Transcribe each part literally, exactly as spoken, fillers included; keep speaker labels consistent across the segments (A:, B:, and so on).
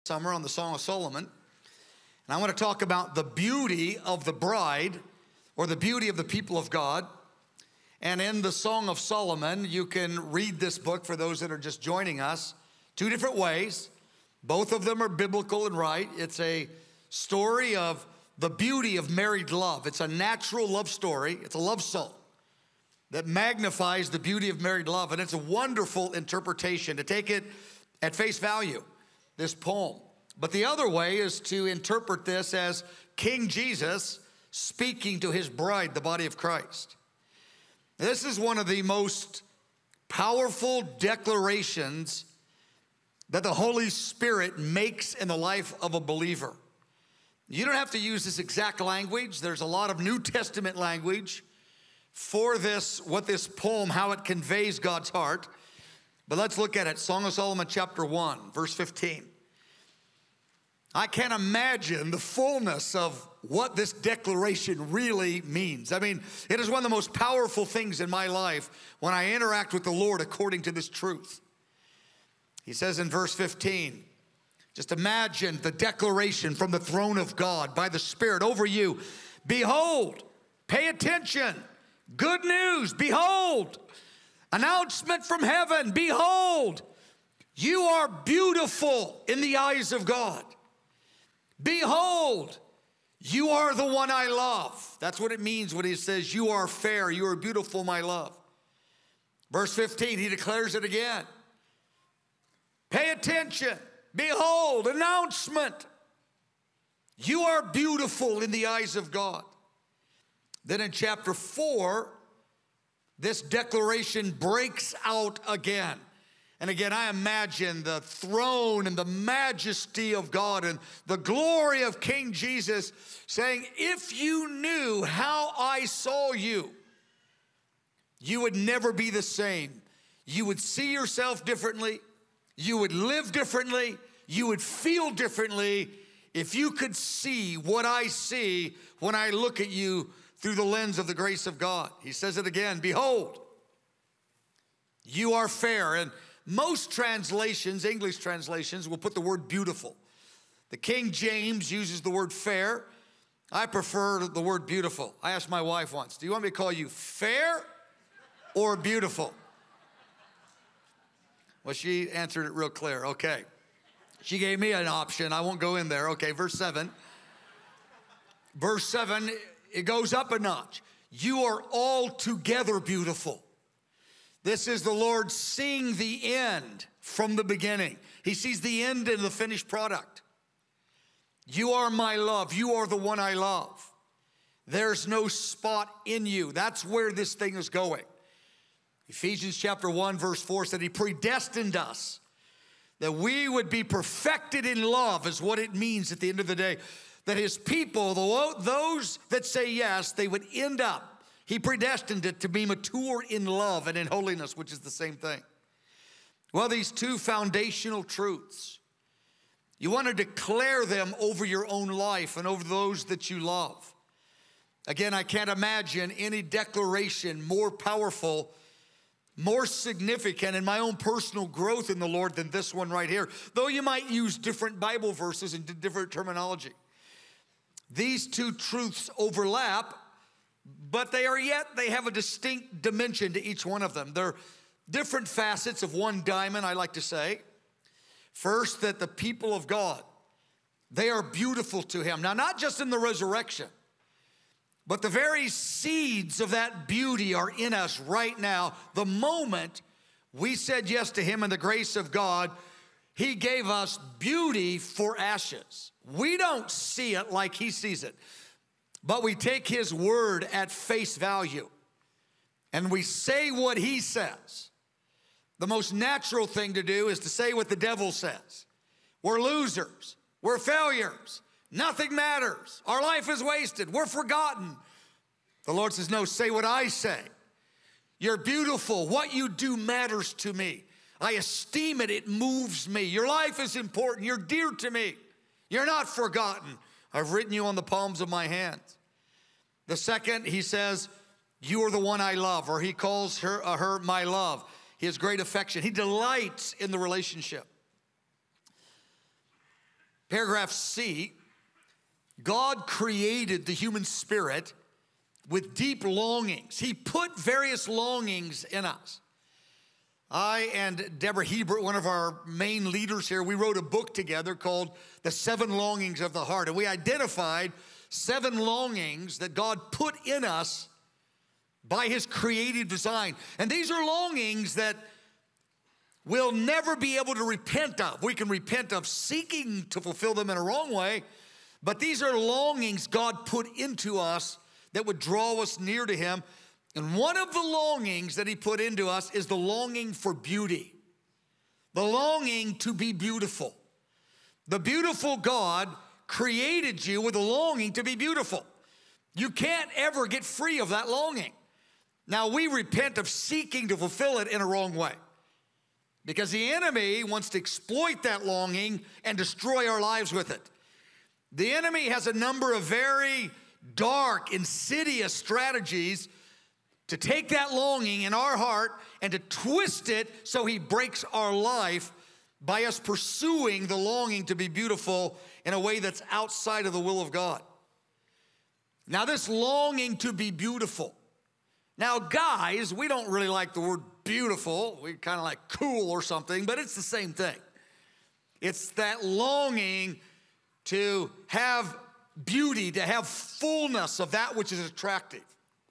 A: Summer on the Song of Solomon. And I want to talk about the beauty of the bride, or the beauty of the people of God. And in the Song of Solomon, you can read this book for those that are just joining us two different ways. Both of them are biblical and right. It's a story of the beauty of married love. It's a natural love story. It's a love song that magnifies the beauty of married love. And it's a wonderful interpretation to take it at face value, this poem. But the other way is to interpret this as King Jesus speaking to his bride, the body of Christ. This is one of the most powerful declarations that the Holy Spirit makes in the life of a believer. You don't have to use this exact language. There's a lot of New Testament language for this, what this poem, how it conveys God's heart. But let's look at it. Song of Solomon chapter one, verse fifteen. I can't imagine the fullness of what this declaration really means. I mean, it is one of the most powerful things in my life when I interact with the Lord according to this truth. He says in verse fifteen, just imagine the declaration from the throne of God by the Spirit over you. Behold, pay attention, good news, behold, announcement from heaven, behold, you are beautiful in the eyes of God. Behold, you are the one I love. That's what it means when he says, you are fair, you are beautiful, my love. Verse fifteen, he declares it again. Pay attention. Behold, announcement. You are beautiful in the eyes of God. Then in chapter four, this declaration breaks out again. And again, I imagine the throne and the majesty of God and the glory of King Jesus saying, if you knew how I saw you, you would never be the same. You would see yourself differently. You would live differently. You would feel differently if you could see what I see when I look at you through the lens of the grace of God. He says it again, behold, you are fair. And most translations, English translations, will put the word beautiful. The King James uses the word fair. I prefer the word beautiful. I asked my wife once, do you want me to call you fair or beautiful? Well, she answered it real clear. Okay. She gave me an option. I won't go in there. Okay, verse seven. Verse seven, it goes up a notch. You are altogether beautiful. This is the Lord seeing the end from the beginning. He sees the end in the finished product. You are my love. You are the one I love. There's no spot in you. That's where this thing is going. Ephesians chapter one, verse four said he predestined us that we would be perfected in love, is what it means at the end of the day. That his people, those that say yes, they would end up, he predestined it to be mature in love and in holiness, which is the same thing. Well, these two foundational truths, you want to declare them over your own life and over those that you love. Again, I can't imagine any declaration more powerful, more significant in my own personal growth in the Lord than this one right here. Though you might use different Bible verses and different terminology. These two truths overlap, but they are yet, they have a distinct dimension to each one of them. They're different facets of one diamond, I like to say. First, that the people of God, they are beautiful to him. Now, not just in the resurrection, but the very seeds of that beauty are in us right now. The moment we said yes to him in the grace of God, he gave us beauty for ashes. We don't see it like he sees it, but we take his word at face value and we say what he says. The most natural thing to do is to say what the devil says. We're losers. We're failures. Nothing matters. Our life is wasted. We're forgotten. The Lord says, no, say what I say. You're beautiful. What you do matters to me. I esteem it. It moves me. Your life is important. You're dear to me. You're not forgotten. I've written you on the palms of my hands. The second, he says, you are the one I love, or he calls her, uh, her my love. He has great affection. He delights in the relationship. Paragraph C, God created the human spirit with deep longings. He put various longings in us. I and Deborah Hebert, one of our main leaders here, we wrote a book together called The Seven Longings of the Heart. And we identified seven longings that God put in us by his creative design. And these are longings that we'll never be able to repent of. We can repent of seeking to fulfill them in a wrong way, but these are longings God put into us that would draw us near to him. And one of the longings that he put into us is the longing for beauty, the longing to be beautiful. The beautiful God created you with a longing to be beautiful. You can't ever get free of that longing. Now, we repent of seeking to fulfill it in a wrong way because the enemy wants to exploit that longing and destroy our lives with it. The enemy has a number of very dark, insidious strategies to take that longing in our heart and to twist it so he breaks our life by us pursuing the longing to be beautiful in a way that's outside of the will of God. Now, this longing to be beautiful. Now, guys, we don't really like the word beautiful. We kind of like cool or something, but it's the same thing. It's that longing to have beauty, to have fullness of that which is attractive.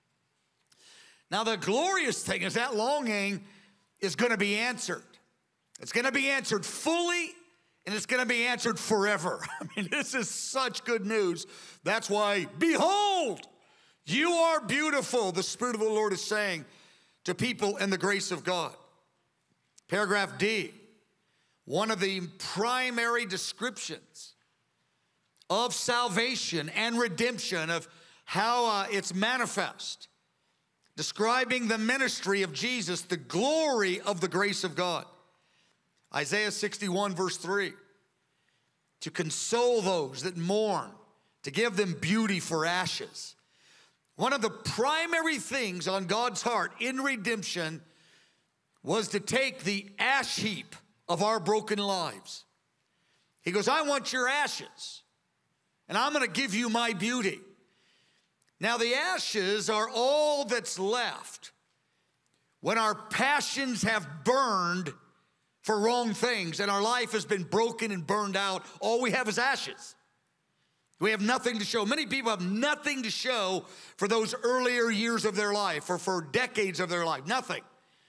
A: Now, the glorious thing is that longing is going to be answered. It's going to be answered fully, and it's going to be answered forever. I mean, this is such good news. That's why, behold, you are beautiful, the Spirit of the Lord is saying to people in the grace of God. Paragraph D, one of the primary descriptions of salvation and redemption, of how uh, it's manifest, describing the ministry of Jesus, the glory of the grace of God. Isaiah sixty-one, verse three, to console those that mourn, to give them beauty for ashes. One of the primary things on God's heart in redemption was to take the ash heap of our broken lives. He goes, I want your ashes, and I'm going to give you my beauty. Now, the ashes are all that's left when our passions have burned for wrong things and our life has been broken and burned out. All we have is ashes. We have nothing to show. Many people have nothing to show for those earlier years of their life or for decades of their life. Nothing.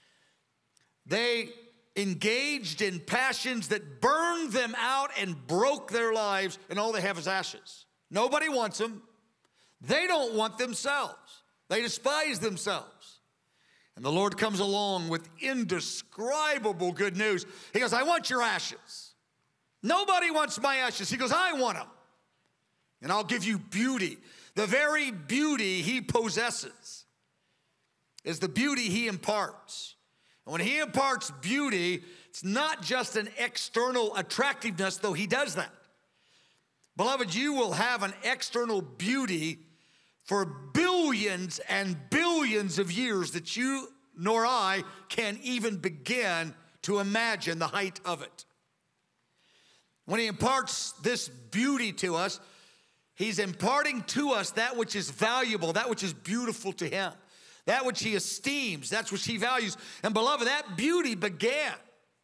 A: They engaged in passions that burned them out and broke their lives, and all they have is ashes. Nobody wants them. They don't want themselves. They despise themselves. And the Lord comes along with indescribable good news. He goes, I want your ashes. Nobody wants my ashes. He goes, I want them. And I'll give you beauty. The very beauty he possesses is the beauty he imparts. And when he imparts beauty, it's not just an external attractiveness, though he does that. Beloved, you will have an external beauty for billions and billions of years that you nor I can even begin to imagine the height of it. When he imparts this beauty to us, he's imparting to us that which is valuable, that which is beautiful to him, that which he esteems, that's which he values. And beloved, that beauty began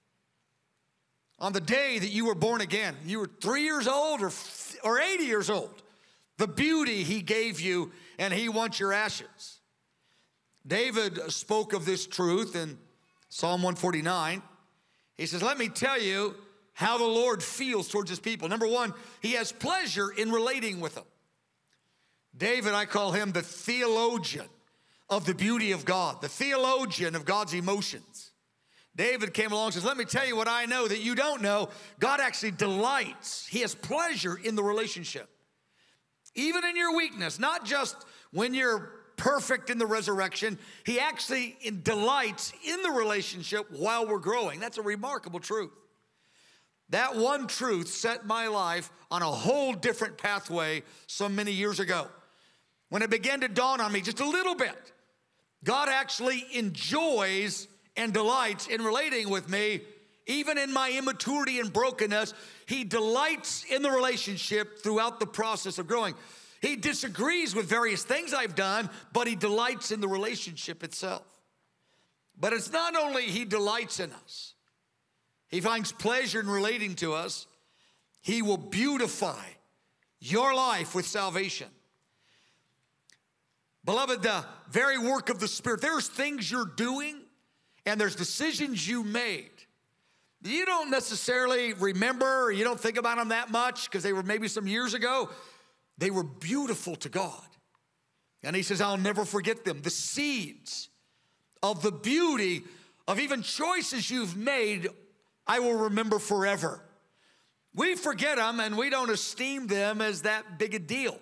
A: on the day that you were born again. You were three years old or, or eighty years old. The beauty he gave you, and he wants your ashes. David spoke of this truth in Psalm one forty-nine. He says, let me tell you how the Lord feels towards his people. Number one, he has pleasure in relating with them. David, I call him the theologian of the beauty of God, the theologian of God's emotions. David came along and says, let me tell you what I know that you don't know. God actually delights. He has pleasure in the relationship. Even in your weakness, not just when you're perfect in the resurrection. He actually delights in the relationship while we're growing. That's a remarkable truth. That one truth set my life on a whole different pathway so many years ago. When it began to dawn on me just a little bit, God actually enjoys and delights in relating with me Even in my immaturity and brokenness, he delights in the relationship throughout the process of growing. He disagrees with various things I've done, but he delights in the relationship itself. But it's not only he delights in us, he finds pleasure in relating to us. He will beautify your life with salvation. Beloved, the very work of the Spirit, there's things you're doing and there's decisions you made. You don't necessarily remember, or you don't think about them that much because they were maybe some years ago. They were beautiful to God. And he says, I'll never forget them. The seeds of the beauty of even choices you've made, I will remember forever. We forget them and we don't esteem them as that big a deal.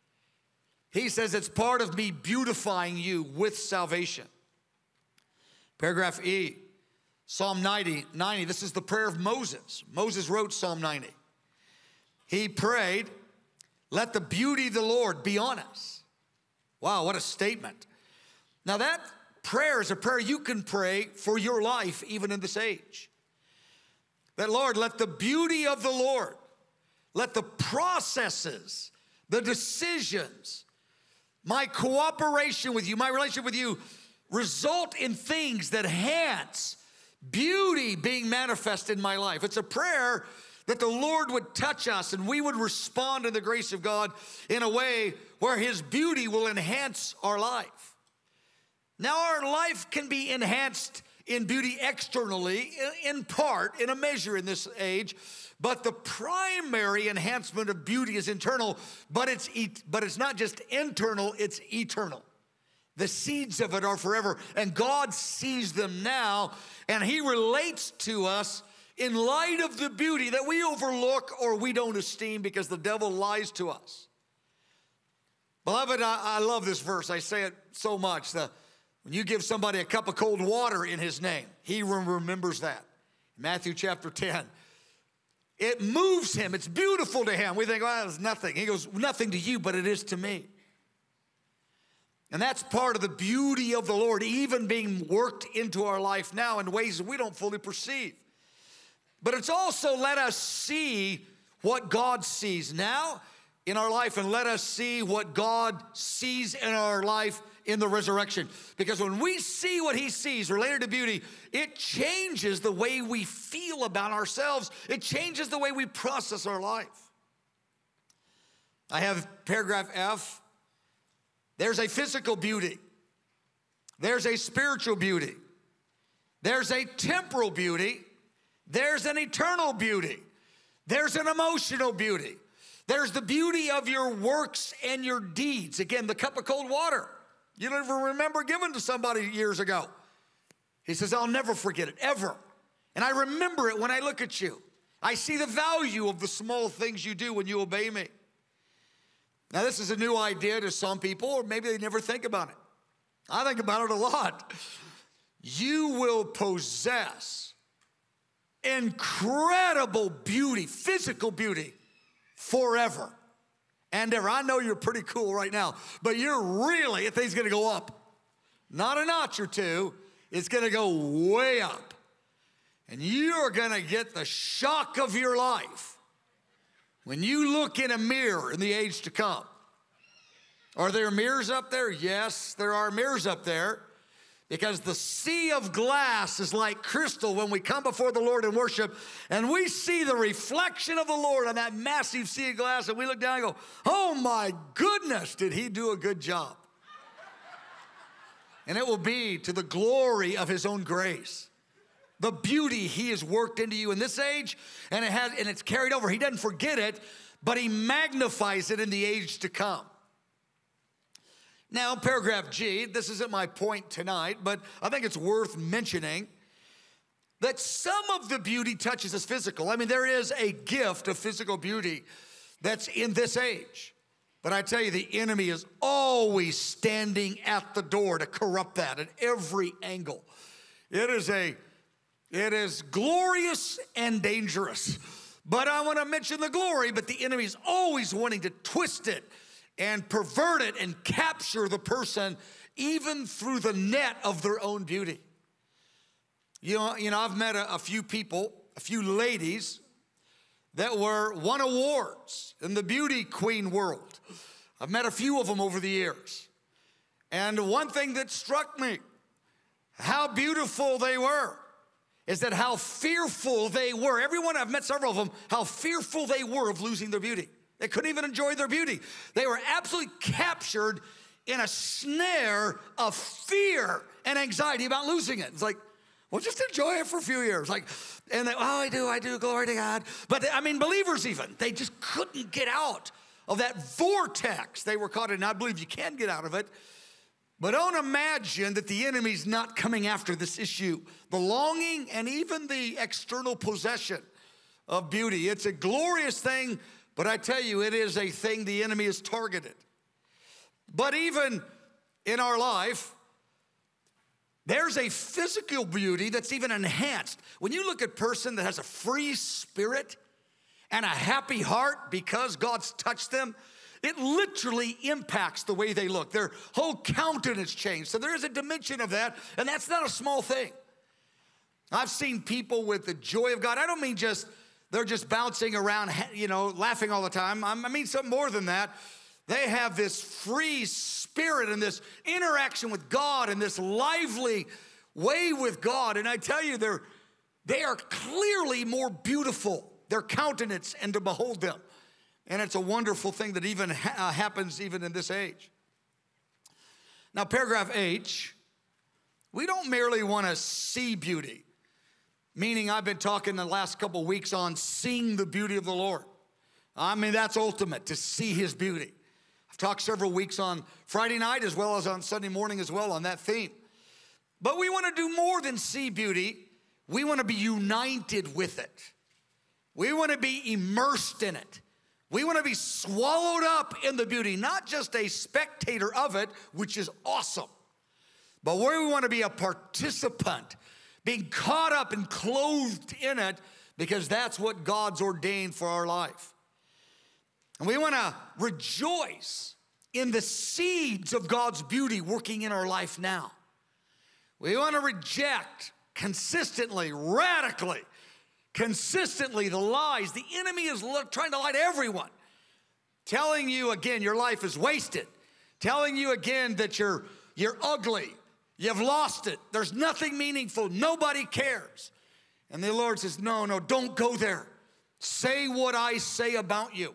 A: He says it's part of me beautifying you with salvation. Paragraph E, Psalm ninety, ninety. This is the prayer of Moses. Moses wrote Psalm ninety. He prayed, let the beauty of the Lord be on us. Wow, what a statement. Now that prayer is a prayer you can pray for your life even in this age. That Lord, let the beauty of the Lord, let the processes, the decisions, my cooperation with you, my relationship with you result in things that enhance beauty being manifested in my life. It's a prayer that the Lord would touch us and we would respond to the grace of God in a way where his beauty will enhance our life. Now, our life can be enhanced in beauty externally, in part, in a measure in this age, but the primary enhancement of beauty is internal, but it's, but it's not just internal, it's eternal. The seeds of it are forever, and God sees them now, and he relates to us in light of the beauty that we overlook or we don't esteem because the devil lies to us. Beloved, I, I love this verse. I say it so much. The, when you give somebody a cup of cold water in his name, he remembers that. Matthew chapter ten. It moves him. It's beautiful to him. We think, well, it's nothing. He goes, nothing to you, but it is to me. And that's part of the beauty of the Lord, even being worked into our life now in ways that we don't fully perceive. But it's also let us see what God sees now in our life and let us see what God sees in our life in the resurrection. Because when we see what he sees related to beauty, it changes the way we feel about ourselves. It changes the way we process our life. I have paragraph F. There's a physical beauty. There's a spiritual beauty. There's a temporal beauty. There's an eternal beauty. There's an emotional beauty. There's the beauty of your works and your deeds. Again, the cup of cold water you don't even remember giving to somebody years ago. He says, I'll never forget it, ever. And I remember it when I look at you. I see the value of the small things you do when you obey me. Now, this is a new idea to some people, or maybe they never think about it. I think about it a lot. You will possess incredible beauty, physical beauty, forever and ever. I know you're pretty cool right now, but you're really, if things going to go up, not a notch or two, it's going to go way up. And you're going to get the shock of your life when you look in a mirror in the age to come. Are there mirrors up there? Yes, there are mirrors up there. Because the sea of glass is like crystal when we come before the Lord in worship and we see the reflection of the Lord on that massive sea of glass and we look down and go, oh my goodness, did he do a good job? And it will be to the glory of his own grace. The beauty he has worked into you in this age, and it has, and it's carried over. He doesn't forget it, but he magnifies it in the age to come. Now, paragraph G, this isn't my point tonight, but I think it's worth mentioning that some of the beauty touches us physical. I mean, there is a gift of physical beauty that's in this age. But I tell you, the enemy is always standing at the door to corrupt that at every angle. It is a, it is glorious and dangerous. But I want to mention the glory, but the enemy is always wanting to twist it and pervert it and capture the person even through the net of their own beauty. You know, you know I've met a, a few people, a few ladies that were won awards in the beauty queen world. I've met a few of them over the years. And one thing that struck me, how beautiful they were, is that how fearful they were. Everyone, I've met several of them, how fearful they were of losing their beauty. They couldn't even enjoy their beauty. They were absolutely captured in a snare of fear and anxiety about losing it. It's like, well, just enjoy it for a few years. Like, and they, oh, I do, I do, glory to God. But I mean, believers even, they just couldn't get out of that vortex they were caught in. And I believe you can get out of it. But don't imagine that the enemy's not coming after this issue, the longing and even the external possession of beauty. It's a glorious thing, but I tell you, it is a thing the enemy has targeted. But even in our life, there's a physical beauty that's even enhanced. When you look at a person that has a free spirit and a happy heart because God's touched them, it literally impacts the way they look. Their whole countenance changed. So there is a dimension of that, and that's not a small thing. I've seen people with the joy of God. I don't mean just, they're just bouncing around, you know, laughing all the time. I mean something more than that. They have this free spirit and this interaction with God and this lively way with God. And I tell you, they're, they are clearly more beautiful, their countenance, and to behold them. And it's a wonderful thing that even ha- happens even in this age. Now, paragraph H, we don't merely want to see beauty, meaning I've been talking the last couple of weeks on seeing the beauty of the Lord. I mean, that's ultimate, to see his beauty. I've talked several weeks on Friday night as well as on Sunday morning as well on that theme. But we want to do more than see beauty. We want to be united with it. We want to be immersed in it. We want to be swallowed up in the beauty, not just a spectator of it, which is awesome, but where we want to be a participant, being caught up and clothed in it, because that's what God's ordained for our life. And we want to rejoice in the seeds of God's beauty working in our life now. We want to reject consistently, radically, consistently the lies. The enemy is trying to lie to everyone, telling you again your life is wasted, telling you again that you're, you're ugly, you've lost it, there's nothing meaningful, nobody cares. And the Lord says, no, no, don't go there. Say what I say about you.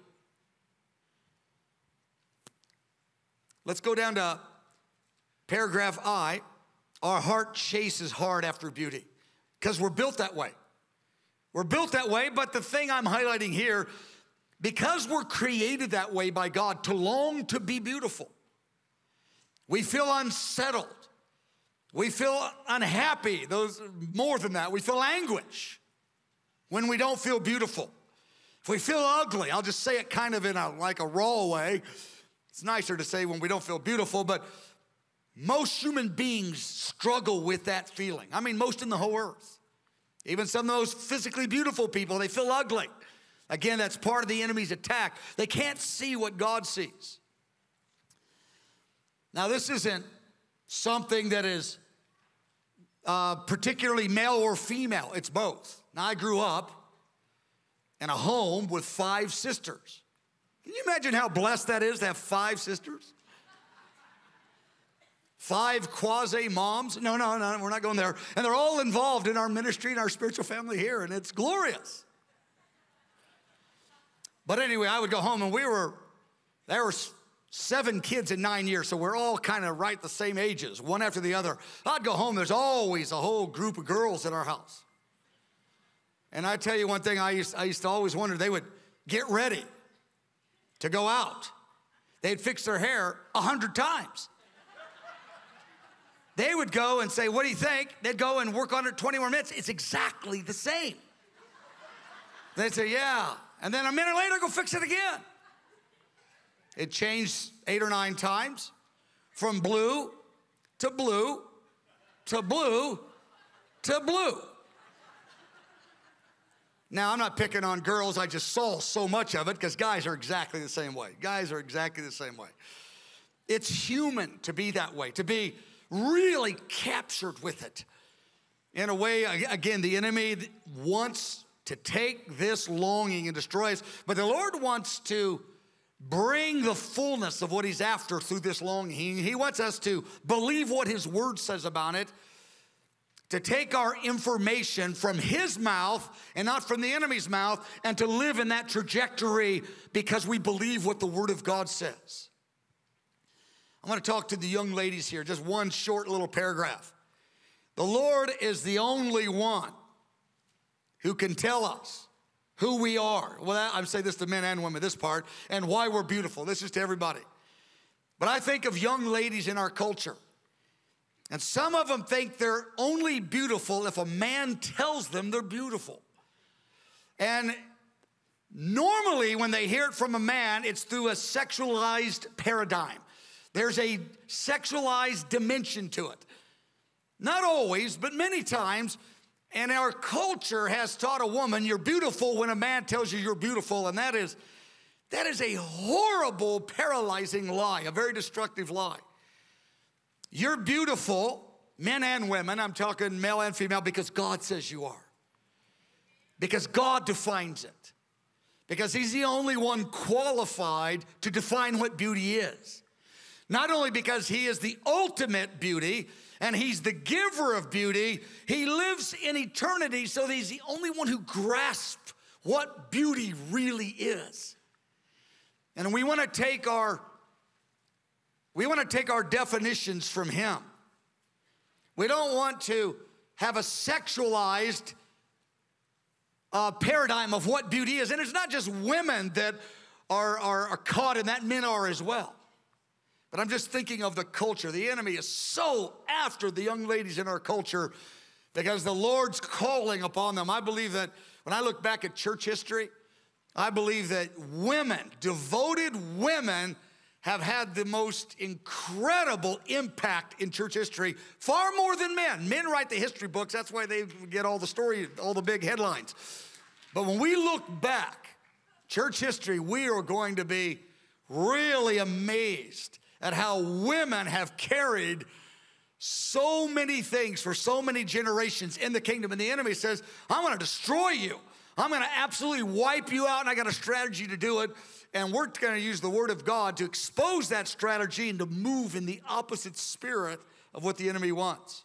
A: Let's go down to paragraph I. Our heart chases hard after beauty because we're built that way. We're built that way, but the thing I'm highlighting here, because we're created that way by God to long to be beautiful, we feel unsettled. We feel unhappy. Those, more than that, we feel anguish when we don't feel beautiful. If we feel ugly, I'll just say it kind of in a, like a raw way. It's nicer to say when we don't feel beautiful, but most human beings struggle with that feeling. I mean, most in the whole earth. Even some of those physically beautiful people, they feel ugly. Again, that's part of the enemy's attack. They can't see what God sees. Now, this isn't something that is uh, particularly male or female. It's both. Now, I grew up in a home with five sisters. Can you imagine how blessed that is to have five sisters? Five quasi-moms. No, no, no, we're not going there. And they're all involved in our ministry and our spiritual family here, and it's glorious. But anyway, I would go home, and we were, there were seven kids in nine years, so we're all kind of right the same ages, one after the other. I'd go home, there's always a whole group of girls in our house. And I tell you one thing, I used, I used to always wonder, they would get ready to go out. They'd fix their hair a hundred times. They would go and say, what do you think? They'd go and work on it twenty more minutes. It's exactly the same. They'd say, yeah. And then a minute later, go fix it again. It changed eight or nine times from blue to blue to blue to blue. Now, I'm not picking on girls. I just saw so much of it because guys are exactly the same way. Guys are exactly the same way. It's human to be that way, to be really captured with it. in a way, again, the enemy wants to take this longing and destroy us, but the Lord wants to bring the fullness of what he's after through this longing. He wants us to believe what his word says about it, to take our information from his mouth and not from the enemy's mouth, and to live in that trajectory because we believe what the word of God says. I'm going to talk to the young ladies here, just one short little paragraph. The Lord is the only one who can tell us who we are. Well, I'm saying this to men and women, this part, and why we're beautiful. This is to everybody. But I think of young ladies in our culture, and some of them think they're only beautiful if a man tells them they're beautiful. And normally when they hear it from a man, it's through a sexualized paradigm. There's a sexualized dimension to it. Not always, but many times. And our culture has taught a woman you're beautiful when a man tells you you're beautiful. And that is, that is a horrible, paralyzing lie, a very destructive lie. You're beautiful, men and women, I'm talking male and female, because God says you are. Because God defines it. Because he's the only one qualified to define what beauty is. Not only because he is the ultimate beauty, and he's the giver of beauty, he lives in eternity, so he's the only one who grasps what beauty really is. And we want to take our we want to take our definitions from him. We don't want to have a sexualized uh, paradigm of what beauty is. And it's not just women that are, are, are caught in that, men are as well. But I'm just thinking of the culture. The enemy is so after the young ladies in our culture because the Lord's calling upon them. I believe that when I look back at church history, I believe that women, devoted women, have had the most incredible impact in church history, far more than men. Men write the history books. That's why they get all the story, all the big headlines. But when we look back, church history, we are going to be really amazed at how women have carried so many things for so many generations in the kingdom. And the enemy says, I'm going to destroy you. I'm going to absolutely wipe you out, and I got a strategy to do it. And we're going to use the word of God to expose that strategy and to move in the opposite spirit of what the enemy wants.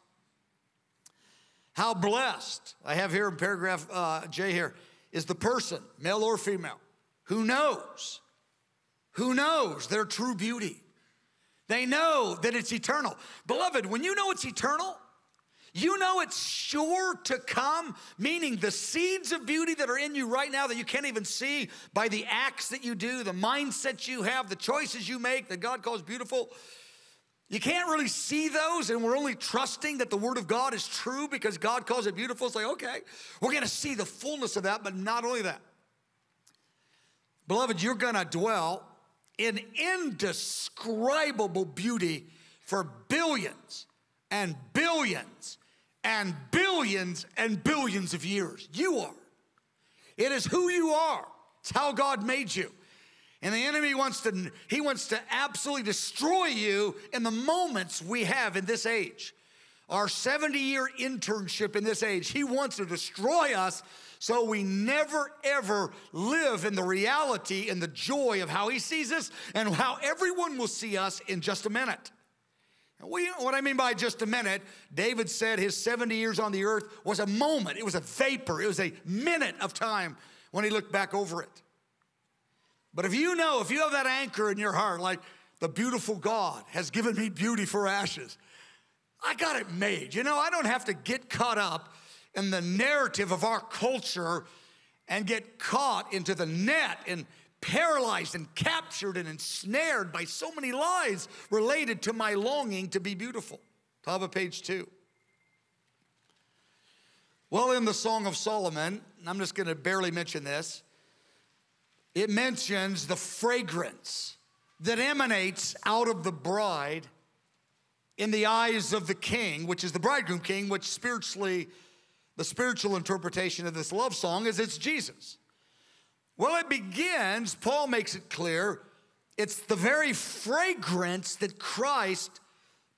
A: How blessed, I have here in paragraph uh, J here, is the person, male or female, who knows, who knows their true beauty. They know that it's eternal. Beloved, when you know it's eternal, you know it's sure to come, meaning the seeds of beauty that are in you right now that you can't even see by the acts that you do, the mindset you have, the choices you make that God calls beautiful. You can't really see those, and we're only trusting that the word of God is true because God calls it beautiful. It's like, okay, we're going to see the fullness of that, but not only that. Beloved, you're going to dwell in indescribable beauty for billions and billions and billions and billions of years. You are. It is who you are. It's how God made you. And the enemy wants to, he wants to absolutely destroy you in the moments we have in this age. Our seventy-year internship in this age, he wants to destroy us so we never, ever live in the reality and the joy of how he sees us and how everyone will see us in just a minute. We, what I mean by just a minute, David said his seventy years on the earth was a moment. It was a vapor. It was a minute of time when he looked back over it. But if you know, if you have that anchor in your heart, like the beautiful God has given me beauty for ashes, I got it made. You know, I don't have to get caught up in the narrative of our culture and get caught into the net and paralyzed and captured and ensnared by so many lies related to my longing to be beautiful. Top of page two. Well, in the Song of Solomon, I'm just going to barely mention this, it mentions the fragrance that emanates out of the bride in the eyes of the king, which is the bridegroom king, which spiritually, the spiritual interpretation of this love song is it's Jesus. Well, it begins, Paul makes it clear, it's the very fragrance that Christ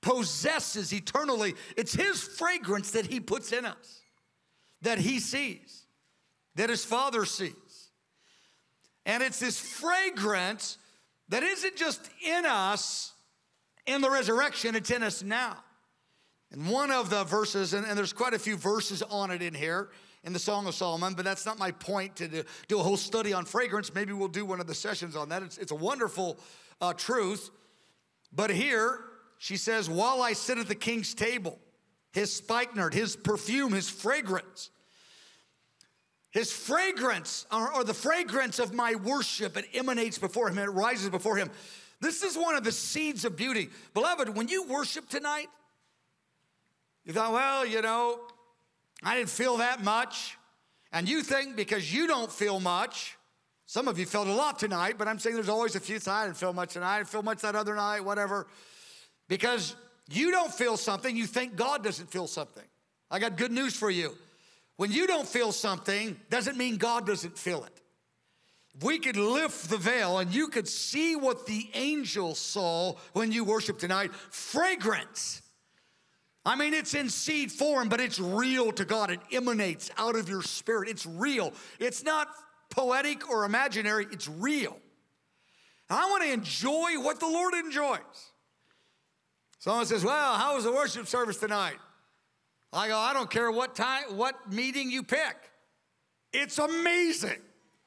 A: possesses eternally. It's his fragrance that he puts in us, that he sees, that his Father sees. And it's this fragrance that isn't just in us in the resurrection, it's in us now. And one of the verses, and, and there's quite a few verses on it in here, in the Song of Solomon, but that's not my point to do, do a whole study on fragrance. Maybe we'll do one of the sessions on that. It's, it's a wonderful uh, truth. But here, she says, while I sit at the king's table, his spikenard, his perfume, his fragrance, his fragrance, or, or the fragrance of my worship, it emanates before him, it rises before him. This is one of the seeds of beauty. Beloved, when you worship tonight, you thought, well, you know, I didn't feel that much. And you think because you don't feel much, some of you felt a lot tonight, but I'm saying there's always a few, I didn't feel much tonight, I didn't feel much that other night, whatever. Because you don't feel something, you think God doesn't feel something. I got good news for you. When you don't feel something, doesn't mean God doesn't feel it. If we could lift the veil and you could see what the angels saw when you worship tonight, fragrance. I mean, it's in seed form, but it's real to God. It emanates out of your spirit. It's real. It's not poetic or imaginary. It's real. And I want to enjoy what the Lord enjoys. Someone says, well, how was the worship service tonight? I go, I don't care what time, what meeting you pick. It's amazing.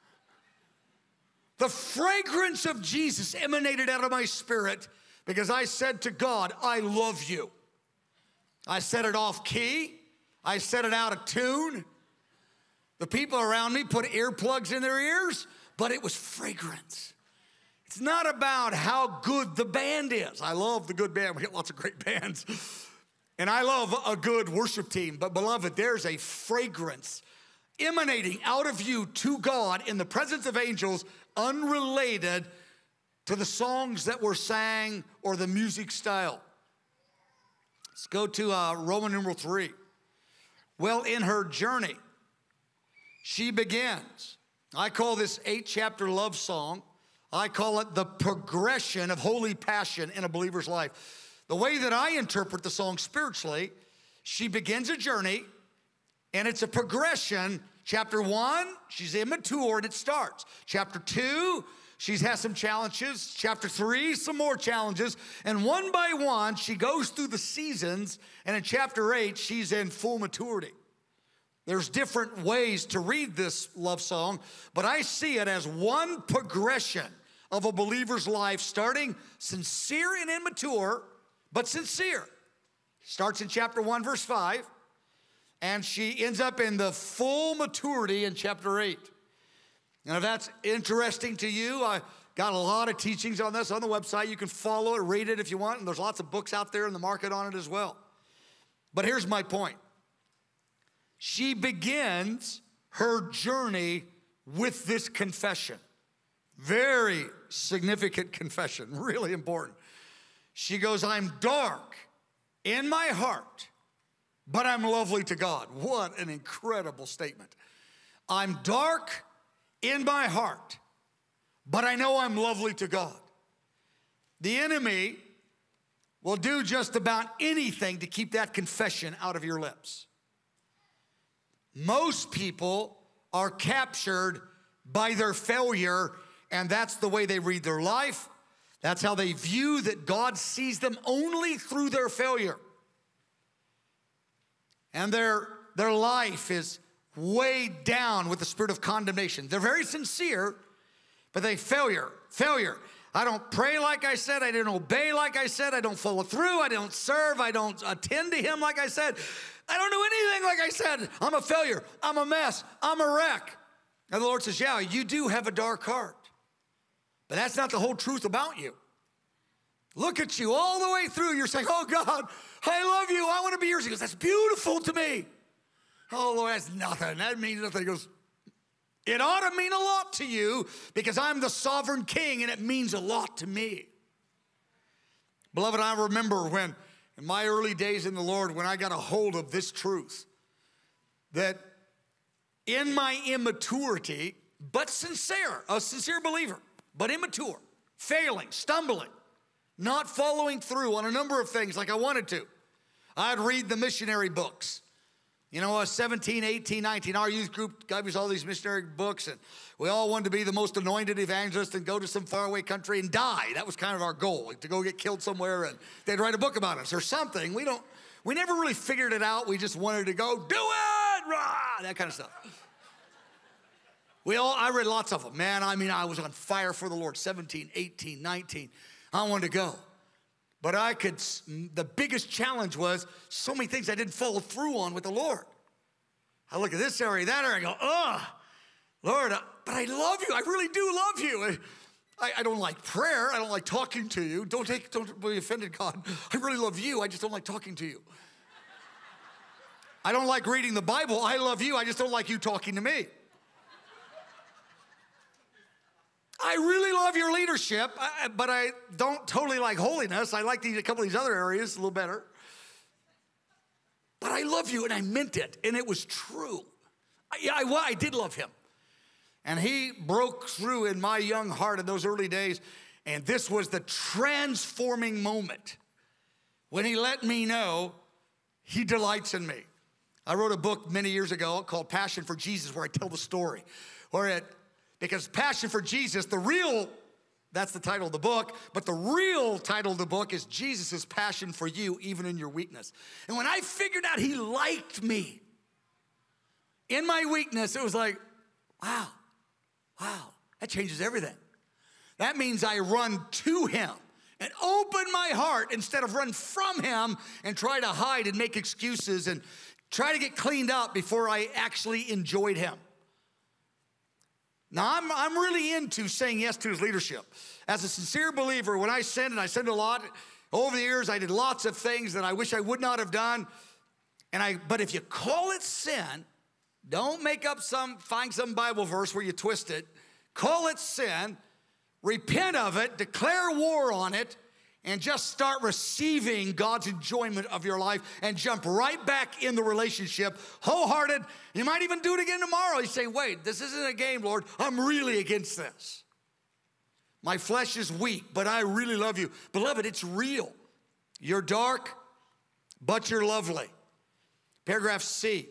A: The fragrance of Jesus emanated out of my spirit because I said to God, I love you. I said it off key. I said it out of tune. The people around me put earplugs in their ears, but it was fragrance. It's not about how good the band is. I love the good band. We get lots of great bands. And I love a good worship team. But beloved, there's a fragrance emanating out of you to God in the presence of angels, unrelated to the songs that were sang or the music style. Let's go to uh, Roman numeral three. Well, in her journey, she begins. I call this eight-chapter love song. I call it the progression of holy passion in a believer's life. The way that I interpret the song spiritually, she begins a journey, and it's a progression. Chapter one, she's immature, and it starts. Chapter two, she has some challenges. Chapter three, some more challenges. And one by one, she goes through the seasons, and in chapter eight, she's in full maturity. There's different ways to read this love song, but I see it as one progression of a believer's life, starting sincere and immature, but sincere. Starts in chapter one, verse five, and she ends up in the full maturity in chapter eight. And if that's interesting to you, I got a lot of teachings on this on the website. You can follow it, read it if you want, and there's lots of books out there in the market on it as well. But here's my point. She begins her journey with this confession. Very significant confession, really important. She goes, I'm dark in my heart, but I'm lovely to God. What an incredible statement. I'm dark in my heart, but I know I'm lovely to God. The enemy will do just about anything to keep that confession out of your lips. Most people are captured by their failure, and that's the way they read their life. That's how they view that God sees them only through their failure. And their, their life is weighed down with the spirit of condemnation. They're very sincere, but they failure, failure. I don't pray like I said. I didn't obey like I said. I don't follow through. I don't serve. I don't attend to him like I said. I don't do anything like I said. I'm a failure. I'm a mess. I'm a wreck. And the Lord says, yeah, you do have a dark heart. But that's not the whole truth about you. Look at you all the way through. You're saying, oh, God, I love you. I want to be yours. He goes, that's beautiful to me. Oh, Lord, that's nothing. That means nothing. He goes, it ought to mean a lot to you because I'm the sovereign king and it means a lot to me. Beloved, I remember when, in my early days in the Lord, when I got a hold of this truth, that in my immaturity, but sincere, a sincere believer, but immature, failing, stumbling, not following through on a number of things like I wanted to. I'd read the missionary books. You know, I was seventeen, eighteen, nineteen. Our youth group gave us all these missionary books, and we all wanted to be the most anointed evangelist and go to some faraway country and die. That was kind of our goal, like to go get killed somewhere, and they'd write a book about us or something. We don't, we never really figured it out. We just wanted to go, do it, rah, that kind of stuff. We all, I read lots of them. Man, I mean, I was on fire for the Lord, seventeen, eighteen, nineteen. I wanted to go. But I could, the biggest challenge was so many things I didn't follow through on with the Lord. I look at this area, that area, I go, oh, Lord, but I love you. I really do love you. I, I don't like prayer. I don't like talking to you. Don't take, don't be offended, God. I really love you. I just don't like talking to you. I don't like reading the Bible. I love you. I just don't like you talking to me. I really love your leadership, but I don't totally like holiness. I like these, a couple of these other areas a little better. But I love you, and I meant it, and it was true. I, I, I did love him. And he broke through in my young heart in those early days, and this was the transforming moment when he let me know he delights in me. I wrote a book many years ago called Passion for Jesus, where I tell the story, where it Because Passion for Jesus, the real, that's the title of the book, but the real title of the book is Jesus' passion for you, even in your weakness. And when I figured out he liked me in my weakness, it was like, wow, wow, that changes everything. That means I run to him and open my heart instead of run from him and try to hide and make excuses and try to get cleaned up before I actually enjoyed him. Now, I'm, I'm really into saying yes to his leadership. As a sincere believer, when I sin, and I sinned a lot, over the years I did lots of things that I wish I would not have done. And I, but if you call it sin, don't make up some, find some Bible verse where you twist it. Call it sin, repent of it, declare war on it, and just start receiving God's enjoyment of your life and jump right back in the relationship, wholehearted. You might even do it again tomorrow. You say, wait, this isn't a game, Lord. I'm really against this. My flesh is weak, but I really love you. Beloved, it's real. You're dark, but you're lovely. Paragraph C.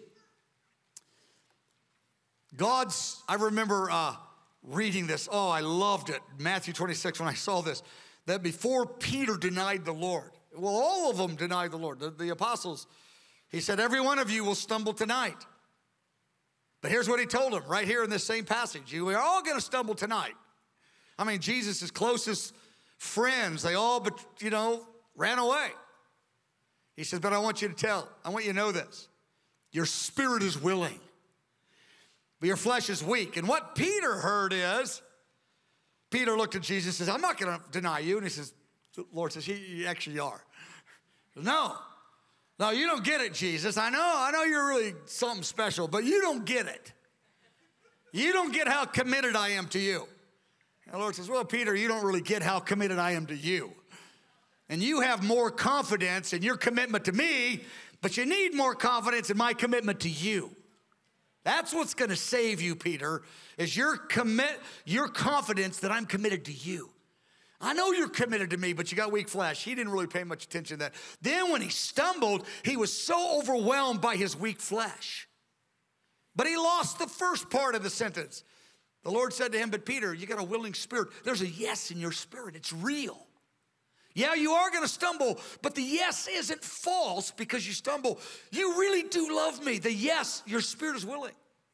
A: God's, I remember uh, reading this. Oh, I loved it. Matthew twenty-six, when I saw this. That before Peter denied the Lord, well, all of them denied the Lord, the, the apostles, he said, every one of you will stumble tonight. But here's what he told them right here in this same passage. You are all going to stumble tonight. I mean, Jesus' closest friends, they all, but you know, ran away. He said, but I want you to tell, I want you to know this. Your spirit is willing, but your flesh is weak. And what Peter heard is, Peter looked at Jesus and says, I'm not going to deny you. And he says, the Lord says, you actually are. Says, no, no, you don't get it, Jesus. I know, I know you're really something special, but you don't get it. You don't get how committed I am to you. And the Lord says, well, Peter, you don't really get how committed I am to you. And you have more confidence in your commitment to me, but you need more confidence in my commitment to you. That's what's going to save you, Peter, is your commit, your confidence that I'm committed to you. I know you're committed to me, but you got weak flesh. He didn't really pay much attention to that. Then when he stumbled, he was so overwhelmed by his weak flesh. But he lost the first part of the sentence. The Lord said to him, but Peter, you got a willing spirit. There's a yes in your spirit. It's real. Yeah, you are going to stumble, but the yes isn't false because you stumble. You really do love me. The yes, your spirit is willing.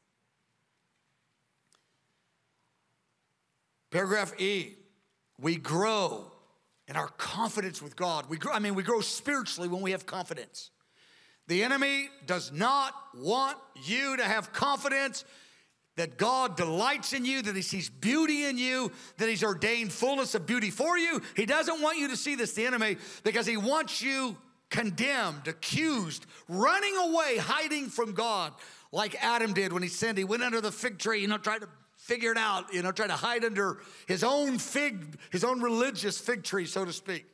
A: Paragraph E, we grow in our confidence with God. We grow, I mean, we grow spiritually when we have confidence. The enemy does not want you to have confidence that God delights in you, that he sees beauty in you, that he's ordained fullness of beauty for you. He doesn't want you to see this, the enemy, because he wants you condemned, accused, running away, hiding from God, like Adam did when he sinned. He went under the fig tree, you know, tried to figure it out, you know, tried to hide under his own fig, his own religious fig tree, so to speak.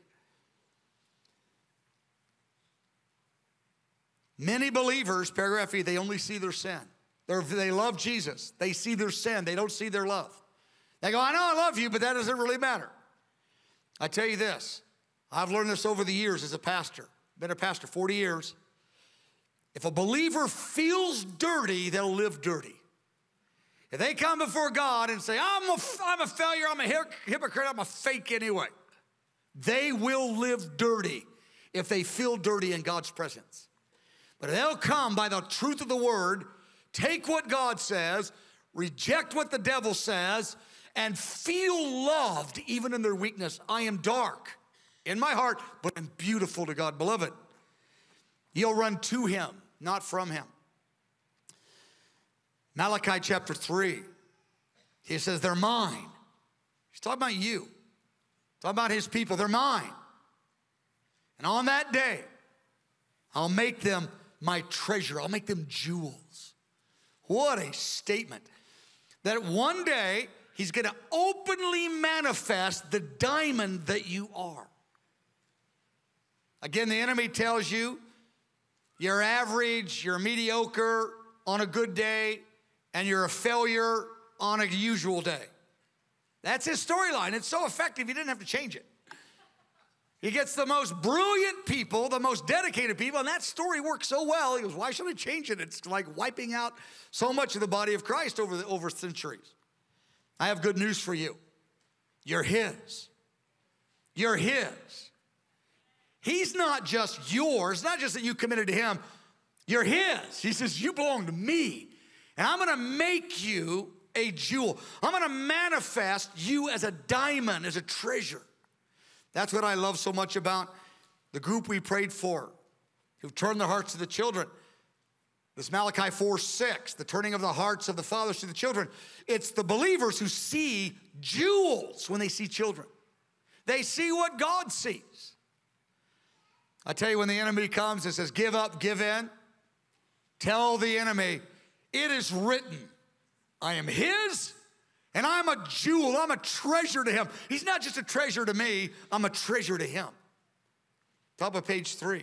A: Many believers, paragraph E, they only see their sin. They're, they love Jesus. They see their sin. They don't see their love. They go, I know I love you, but that doesn't really matter. I tell you this, I've learned this over the years as a pastor. Been a pastor forty years. If a believer feels dirty, they'll live dirty. If they come before God and say, I'm a, I'm a failure, I'm a hypocrite, I'm a fake anyway, they will live dirty if they feel dirty in God's presence. But if they'll come by the truth of the word, take what God says, reject what the devil says, and feel loved even in their weakness. I am dark in my heart, but I'm beautiful to God. Beloved, you'll run to him, not from him. Malachi chapter three, he says, they're mine. He's talking about you. Talking about his people, they're mine. And on that day, I'll make them my treasure. I'll make them jewels. What a statement. That one day, he's going to openly manifest the diamond that you are. Again, the enemy tells you you're average, you're mediocre on a good day, and you're a failure on a usual day. That's his storyline. It's so effective, he didn't have to change it. He gets the most brilliant people, the most dedicated people, and that story works so well. He goes, why should I change it? It's like wiping out so much of the body of Christ over, the, over centuries. I have good news for you. You're his. You're his. He's not just yours, not just that you committed to him. You're his. He says, you belong to me. And I'm going to make you a jewel. I'm going to manifest you as a diamond, as a treasure. That's what I love so much about the group we prayed for, who've turned their hearts to the children. This Malachi four six, the turning of the hearts of the fathers to the children. It's the believers who see jewels when they see children. They see what God sees. I tell you, when the enemy comes and says, give up, give in, tell the enemy, it is written, I am his, and I'm a jewel, I'm a treasure to him. He's not just a treasure to me, I'm a treasure to him. Top of page three.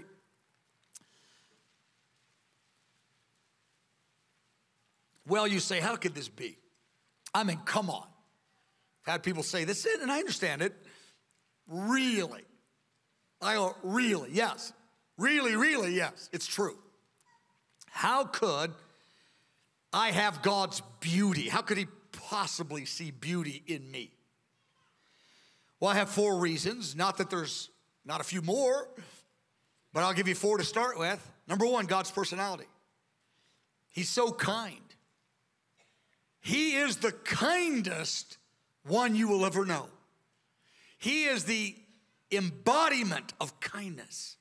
A: Well, you say, how could this be? I mean, come on. I've had people say this, and I understand it. Really? I go, really, yes. Really, really, yes, it's true. How could I have God's beauty? How could he possibly see beauty in me? Well, I have four reasons. Not that there's not a few more, but I'll give you four to start with. Number one, God's personality. He's so kind. He is the kindest one you will ever know. He is the embodiment of kindness.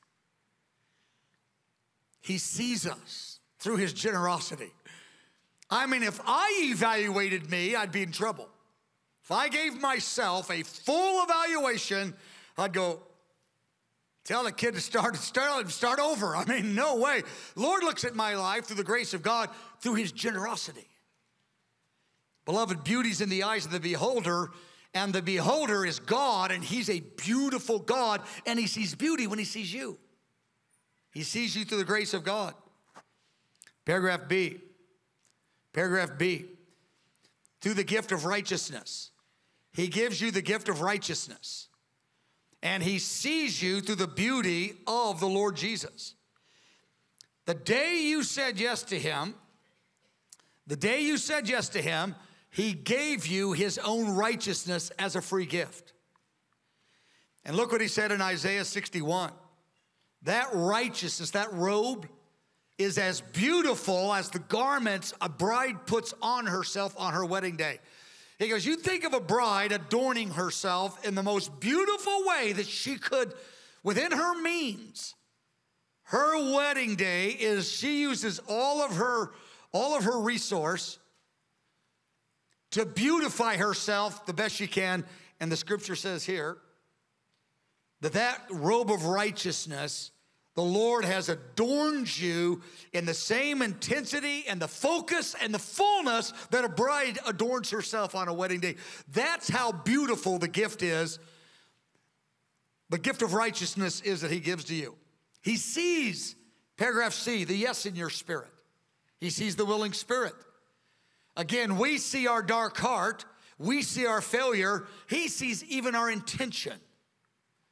A: He sees us through his generosity. I mean, if I evaluated me, I'd be in trouble. If I gave myself a full evaluation, I'd go, tell the kid to start, start, start over. I mean, no way. Lord looks at my life through the grace of God, through his generosity. Beloved, beauty's in the eyes of the beholder, and the beholder is God, and he's a beautiful God, and he sees beauty when he sees you. He sees you through the grace of God. Paragraph B. Paragraph B. Through the gift of righteousness. He gives you the gift of righteousness. And he sees you through the beauty of the Lord Jesus. The day you said yes to him, the day you said yes to him, he gave you his own righteousness as a free gift. And look what he said in Isaiah sixty-one. That righteousness, that robe, is as beautiful as the garments a bride puts on herself on her wedding day. He goes, you think of a bride adorning herself in the most beautiful way that she could, within her means. Her wedding day is, she uses all of her, all of her resource to beautify herself the best she can. And the scripture says here that that robe of righteousness, the Lord has adorned you in the same intensity and the focus and the fullness that a bride adorns herself on a wedding day. That's how beautiful the gift is. The gift of righteousness is that he gives to you. He sees, paragraph C, the yes in your spirit. He sees the willing spirit. Again, we see our dark heart. We see our failure. He sees even our intention.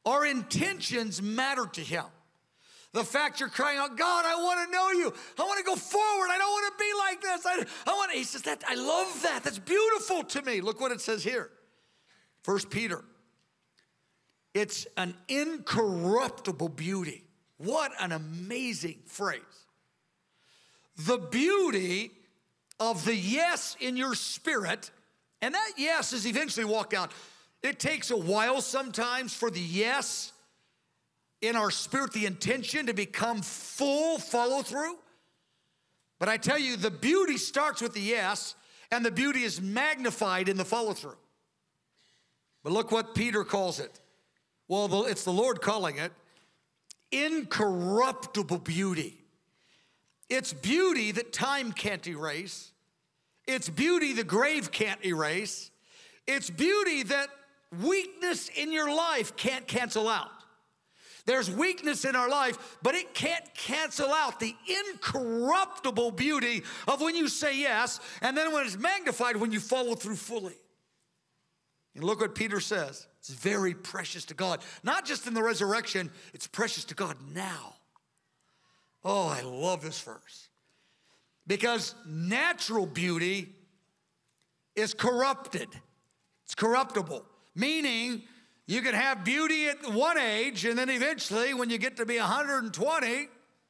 A: Our intentions matter to him. The fact you're crying out, God, I want to know you. I want to go forward. I don't want to be like this. I, I want to, he says, that, I love that. That's beautiful to me. Look what it says here. First Peter. It's an incorruptible beauty. What an amazing phrase. The beauty of the yes in your spirit, and that yes is eventually walked out. It takes a while sometimes for the yes in our spirit, the intention to become full follow through. But I tell you, the beauty starts with the yes, and the beauty is magnified in the follow through. But look what Peter calls it. Well, it's the Lord calling it incorruptible beauty. It's beauty that time can't erase. It's beauty the grave can't erase. It's beauty that weakness in your life can't cancel out. There's weakness in our life, but it can't cancel out the incorruptible beauty of when you say yes, and then when it's magnified when you follow through fully. And look what Peter says. It's very precious to God. Not just in the resurrection, it's precious to God now. Oh, I love this verse. Because natural beauty is corrupted. It's corruptible. Meaning, you can have beauty at one age, and then eventually, when you get to be one hundred twenty,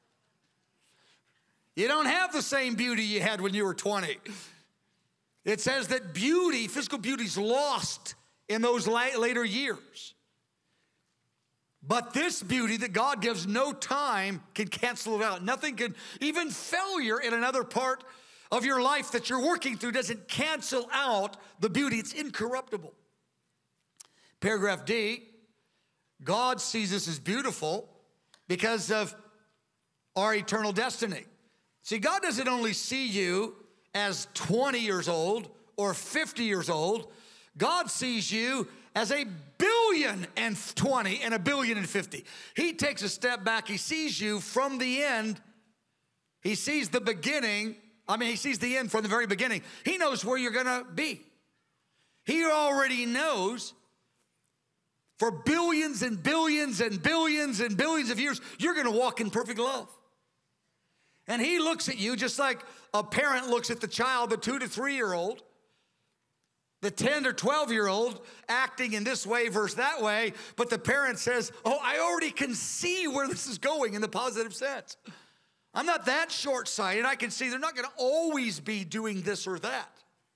A: you don't have the same beauty you had when you were twenty. It says that beauty, physical beauty, is lost in those later years. But this beauty that God gives no time can cancel it out. Nothing can, even failure in another part of your life that you're working through doesn't cancel out the beauty. It's incorruptible. Paragraph D, God sees us as beautiful because of our eternal destiny. See, God doesn't only see you as twenty years old or fifty years old. God sees you as a billion and twenty and a billion and fifty. He takes a step back. He sees you from the end. He sees the beginning. I mean, he sees the end from the very beginning. He knows where you're going to be. He already knows for billions and billions and billions and billions of years, you're going to walk in perfect love. And he looks at you just like a parent looks at the child, the two to three-year-old, the ten or twelve-year-old acting in this way versus that way, but the parent says, oh, I already can see where this is going in the positive sense. I'm not that short-sighted. I can see they're not going to always be doing this or that.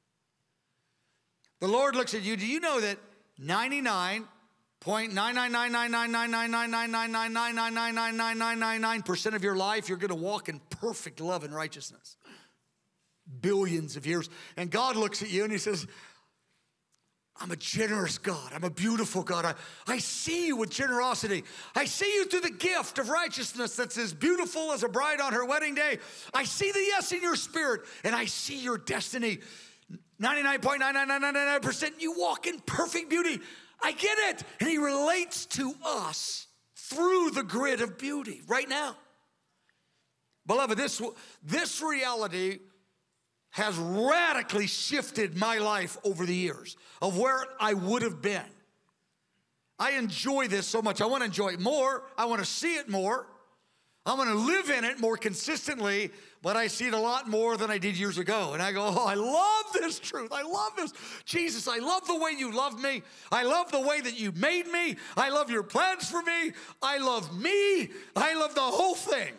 A: The Lord looks at you. Do you know that ninety-nine point nine nine nine nine nine nine nine nine nine nine nine nine nine nine nine nine nine nine nine percent of your life you're going to walk in perfect love and righteousness? Billions of years. And God looks at you and he says, I'm a generous God. I'm a beautiful God. I, I see you with generosity. I see you through the gift of righteousness that's as beautiful as a bride on her wedding day. I see the yes in your spirit, and I see your destiny. ninety-nine point nine nine nine nine nine percent, you walk in perfect beauty. I get it. And he relates to us through the grid of beauty right now. Beloved, this, this reality has radically shifted my life over the years of where I would have been. I enjoy this so much. I want to enjoy it more. I want to see it more. I want to live in it more consistently, but I see it a lot more than I did years ago. And I go, oh, I love this truth. I love this. Jesus, I love the way you love me. I love the way that you made me. I love your plans for me. I love me. I love the whole thing.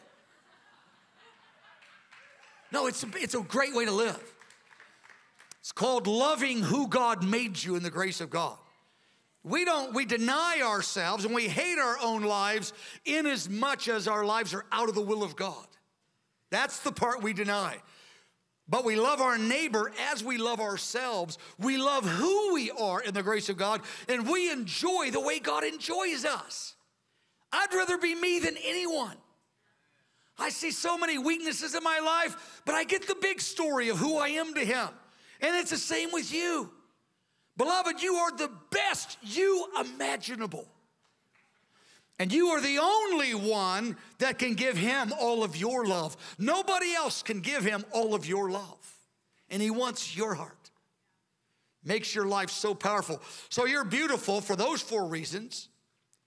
A: No, it's a, it's a great way to live. It's called loving who God made you in the grace of God. We don't, we deny ourselves and we hate our own lives in as much as our lives are out of the will of God. That's the part we deny. But we love our neighbor as we love ourselves. We love who we are in the grace of God, and we enjoy the way God enjoys us. I'd rather be me than anyone. I see so many weaknesses in my life, but I get the big story of who I am to him. And it's the same with you. Beloved, you are the best you imaginable. And you are the only one that can give him all of your love. Nobody else can give him all of your love. And he wants your heart. Makes your life so powerful. So you're beautiful for those four reasons.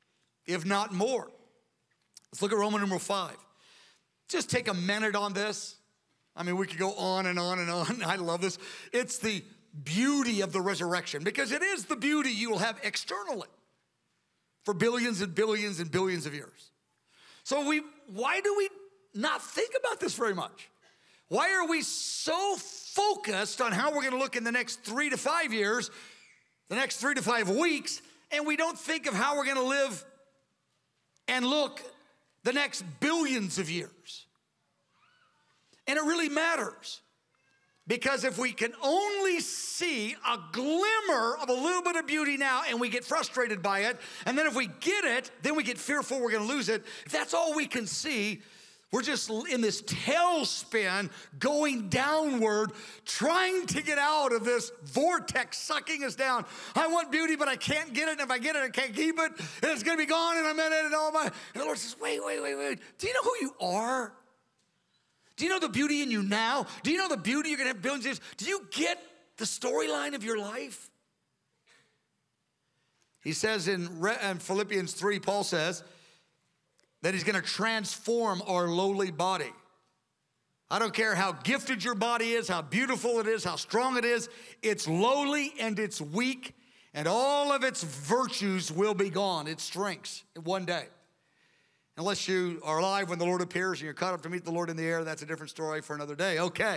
A: if not more. Let's look at Roman numeral five. Just take a minute on this. I mean, we could go on and on and on. I love this. It's the beauty of the resurrection, because it is the beauty you will have externally for billions and billions and billions of years. So we, why do we not think about this very much? Why are we so focused on how we're going to look in the next three to five years, the next three to five weeks, and we don't think of how we're going to live and look the next billions of years? And it really matters, because if we can only see a glimmer of a little bit of beauty now and we get frustrated by it, and then if we get it, then we get fearful we're going to lose it. If that's all we can see, we're just in this tailspin going downward, trying to get out of this vortex sucking us down. I want beauty, but I can't get it. And if I get it, I can't keep it. And it's going to be gone in a minute. And all my, and the Lord says, wait, wait, wait, wait. Do you know who you are? Do you know the beauty in you now? Do you know the beauty you're going to have billions of years? Do you get the storyline of your life? He says in Philippians three, Paul says that he's going to transform our lowly body. I don't care how gifted your body is, how beautiful it is, how strong it is. It's lowly and it's weak, and all of its virtues will be gone, its strengths, one day. Unless you are alive when the Lord appears and you're caught up to meet the Lord in the air, that's a different story for another day. Okay.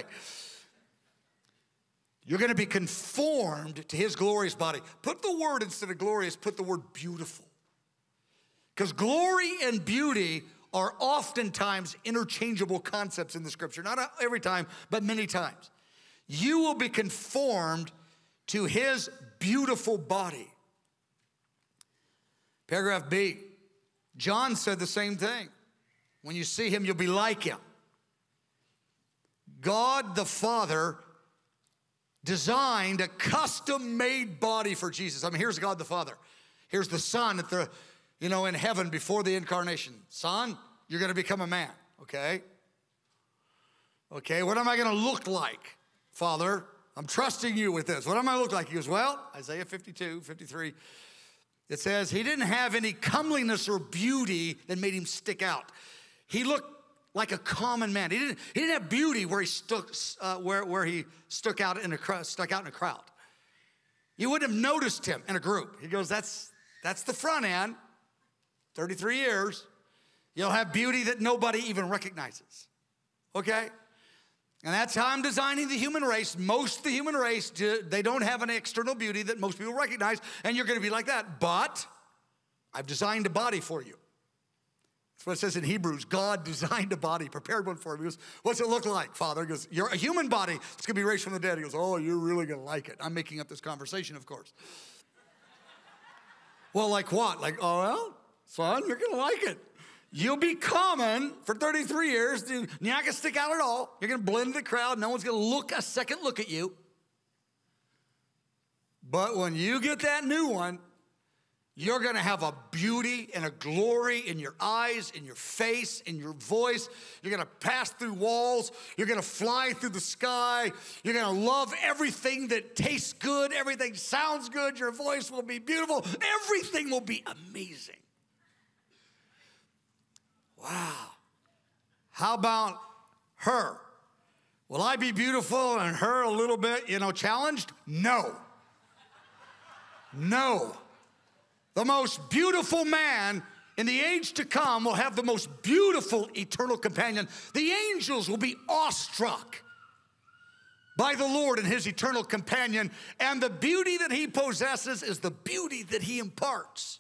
A: You're going to be conformed to his glorious body. Put the word, instead of glorious, put the word beautiful. Because glory and beauty are oftentimes interchangeable concepts in the scripture. Not every time, but many times. You will be conformed to his beautiful body. Paragraph B. John said the same thing. When you see him, you'll be like him. God the Father designed a custom-made body for Jesus. I mean, here's God the Father. Here's the Son at the, you know, in heaven before the incarnation. Son, you're going to become a man, okay? Okay, what am I going to look like, Father? I'm trusting you with this. What am I look like? He goes, well, Isaiah fifty-two, fifty-three. It says he didn't have any comeliness or beauty that made him stick out. He looked like a common man. He didn't, he didn't have beauty where he stuck, uh, where, where he stuck out in a crowd, stuck out in a crowd. You wouldn't have noticed him in a group. He goes, that's, that's the front end, thirty-three years. You'll have beauty that nobody even recognizes, okay? And that's how I'm designing the human race. Most of the human race, they don't have an external beauty that most people recognize, and you're going to be like that. But I've designed a body for you. That's what it says in Hebrews. God designed a body, prepared one for him. He goes, what's it look like, Father? He goes, you're a human body. It's going to be raised from the dead. He goes, oh, you're really going to like it. I'm making up this conversation, of course. Well, like what? Like, oh, well, son, you're going to like it. You'll be common for thirty-three years. You're not going to stick out at all. You're going to blend in the crowd. No one's going to look a second look at you. But when you get that new one, you're going to have a beauty and a glory in your eyes, in your face, in your voice. You're going to pass through walls. You're going to fly through the sky. You're going to love everything that tastes good. Everything sounds good. Your voice will be beautiful. Everything will be amazing. Wow. How about her? Will I be beautiful and her a little bit, you know, challenged? No. No. The most beautiful man in the age to come will have the most beautiful eternal companion. The angels will be awestruck by the Lord and his eternal companion, and the beauty that he possesses is the beauty that he imparts.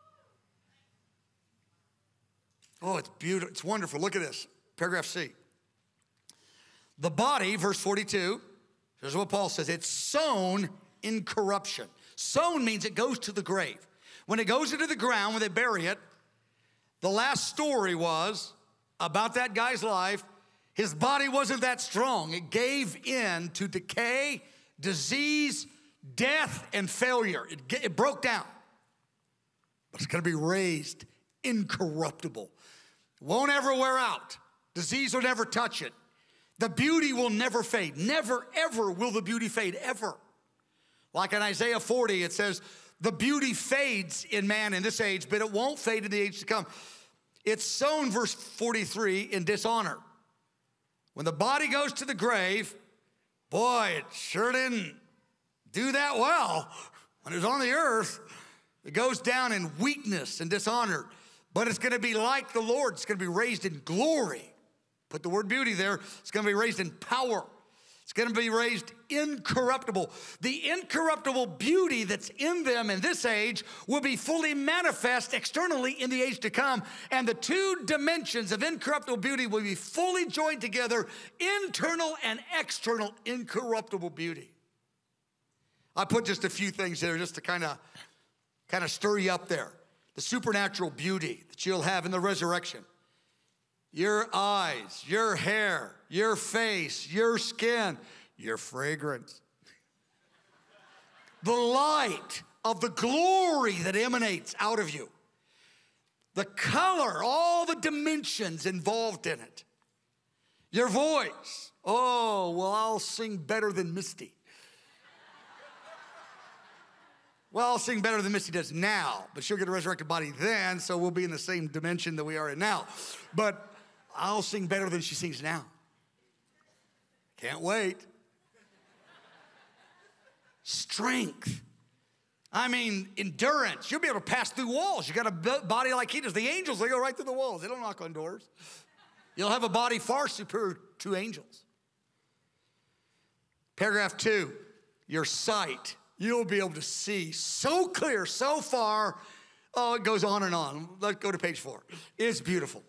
A: Oh, it's beautiful. It's wonderful. Look at this. Paragraph C. The body, verse forty-two, here's what Paul says. It's sown in corruption. Sown means it goes to the grave. When it goes into the ground, when they bury it, the last story was about that guy's life. His body wasn't that strong. It gave in to decay, disease, death, and failure. It, it broke down. But it's going to be raised incorruptible. Won't ever wear out. Disease will never touch it. The beauty will never fade. Never, ever will the beauty fade, ever. Like in Isaiah forty, it says, the beauty fades in man in this age, but it won't fade in the age to come. It's sown, verse forty-three, in dishonor. When the body goes to the grave, boy, it sure didn't do that well when it was on the earth. It goes down in weakness and dishonor, but it's going to be like the Lord. It's going to be raised in glory. Put the word beauty there. It's going to be raised in power. It's going to be raised incorruptible. The incorruptible beauty that's in them in this age will be fully manifest externally in the age to come. And the two dimensions of incorruptible beauty will be fully joined together, internal and external incorruptible beauty. I put just a few things there just to kind of kind of stir you up there. The supernatural beauty that you'll have in the resurrection. Your eyes, your hair, your face, your skin, your fragrance. The light of the glory that emanates out of you. The color, all the dimensions involved in it. Your voice. Oh, well, I'll sing better than Misty. Well, I'll sing better than Misty does now, but she'll get a resurrected body then, so we'll be in the same dimension that we are in now. But I'll sing better than she sings now. Can't wait. Strength. I mean, endurance. You'll be able to pass through walls. You got a body like he does. The angels, they go right through the walls. They don't knock on doors. You'll have a body far superior to angels. Paragraph two, your sight. You'll be able to see so clear, so far. Oh, it goes on and on. Let's go to page four. It's beautiful.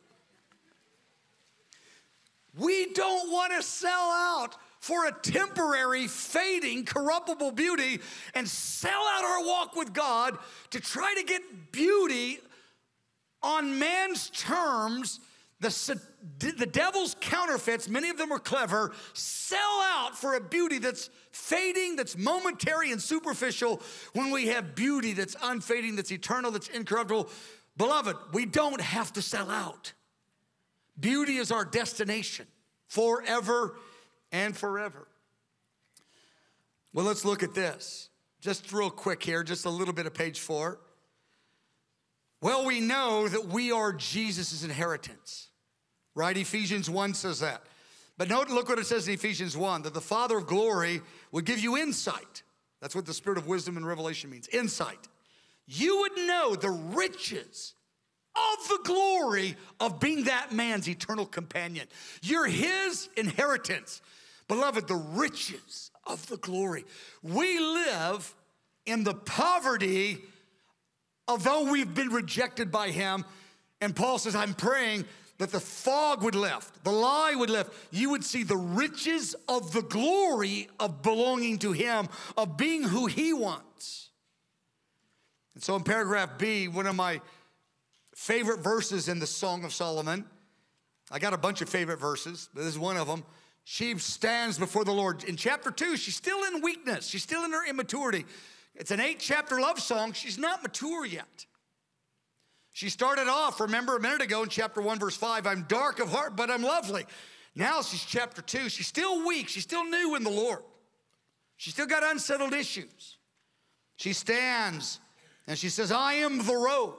A: We don't want to sell out for a temporary, fading, corruptible beauty and sell out our walk with God to try to get beauty on man's terms. The, the devil's counterfeits, many of them are clever, sell out for a beauty that's fading, that's momentary and superficial, when we have beauty that's unfading, that's eternal, that's incorruptible. Beloved, we don't have to sell out. Beauty is our destination forever and forever. Well, let's look at this. Just real quick here, just a little bit of page four. Well, we know that we are Jesus' inheritance, right? Ephesians one says that. But note, look what it says in Ephesians one, that the Father of glory would give you insight. That's what the spirit of wisdom and revelation means, insight. You would know the riches of the glory of being that man's eternal companion. You're his inheritance. Beloved, the riches of the glory. We live in the poverty, although we've been rejected by him. And Paul says, I'm praying that the fog would lift, the lie would lift. You would see the riches of the glory of belonging to him, of being who he wants. And so in paragraph B, one of my favorite verses in the Song of Solomon, I got a bunch of favorite verses, but this is one of them. She stands before the Lord. In chapter two, she's still in weakness. She's still in her immaturity. It's an eight-chapter love song. She's not mature yet. She started off, remember a minute ago in chapter one, verse five, I'm dark of heart, but I'm lovely. Now she's chapter two. She's still weak. She's still new in the Lord. She's still got unsettled issues. She stands and she says, I am the rose.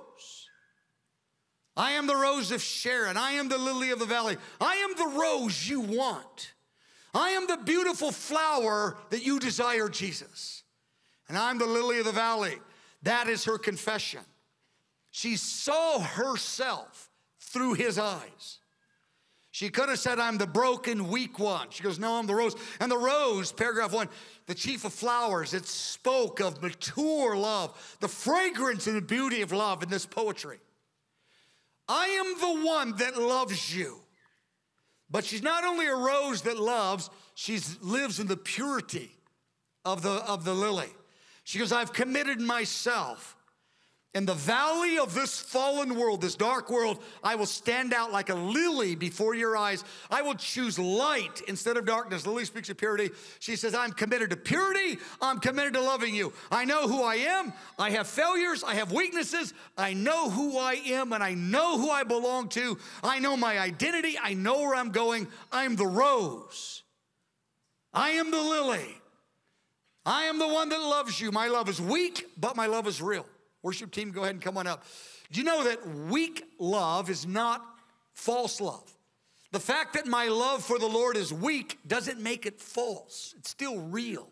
A: I am the rose of Sharon. I am the lily of the valley. I am the rose you want. I am the beautiful flower that you desire, Jesus. And I'm the lily of the valley. That is her confession. She saw herself through his eyes. She could have said, I'm the broken, weak one. She goes, no, I'm the rose. And the rose, paragraph one, the chief of flowers, it spoke of mature love, the fragrance and the beauty of love in this poetry. I am the one that loves you. But she's not only a rose that loves, she lives in the purity of the, of the lily. She goes, I've committed myself. In the valley of this fallen world, this dark world, I will stand out like a lily before your eyes. I will choose light instead of darkness. Lily speaks of purity. She says, I'm committed to purity. I'm committed to loving you. I know who I am. I have failures. I have weaknesses. I know who I am, and I know who I belong to. I know my identity. I know where I'm going. I'm the rose. I am the lily. I am the one that loves you. My love is weak, but my love is real. Worship team, go ahead and come on up. Do you know that weak love is not false love? The fact that my love for the Lord is weak doesn't make it false. It's still real.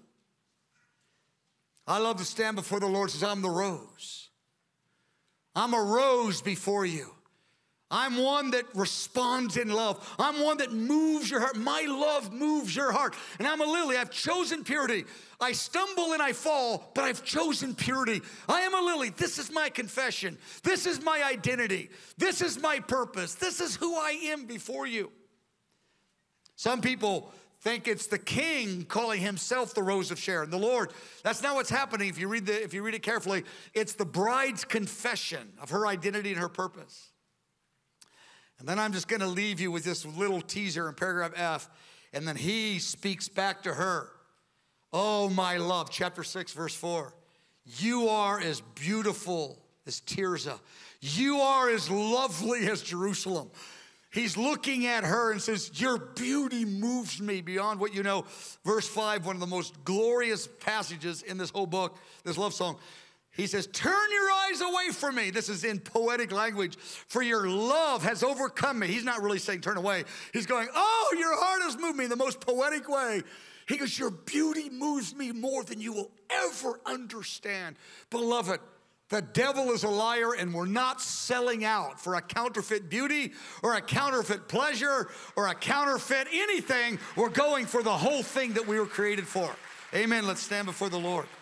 A: I love to stand before the Lord and say, I'm the rose. I'm a rose before you. I'm one that responds in love. I'm one that moves your heart. My love moves your heart. And I'm a lily. I've chosen purity. I stumble and I fall, but I've chosen purity. I am a lily. This is my confession. This is my identity. This is my purpose. This is who I am before you. Some people think it's the king calling himself the Rose of Sharon, the Lord. That's not what's happening if you read the, if you read it carefully. It's the bride's confession of her identity and her purpose. And then I'm just going to leave you with this little teaser in paragraph F. And then he speaks back to her. Oh, my love, chapter six, verse four. You are as beautiful as Tirzah. You are as lovely as Jerusalem. He's looking at her and says, your beauty moves me beyond what you know. Verse five, one of the most glorious passages in this whole book, this love song. He says, turn your eyes away from me. This is in poetic language. For your love has overcome me. He's not really saying turn away. He's going, oh, your heart has moved me in the most poetic way. He goes, your beauty moves me more than you will ever understand. Beloved, the devil is a liar, and we're not selling out for a counterfeit beauty or a counterfeit pleasure or a counterfeit anything. We're going for the whole thing that we were created for. Amen. Let's stand before the Lord.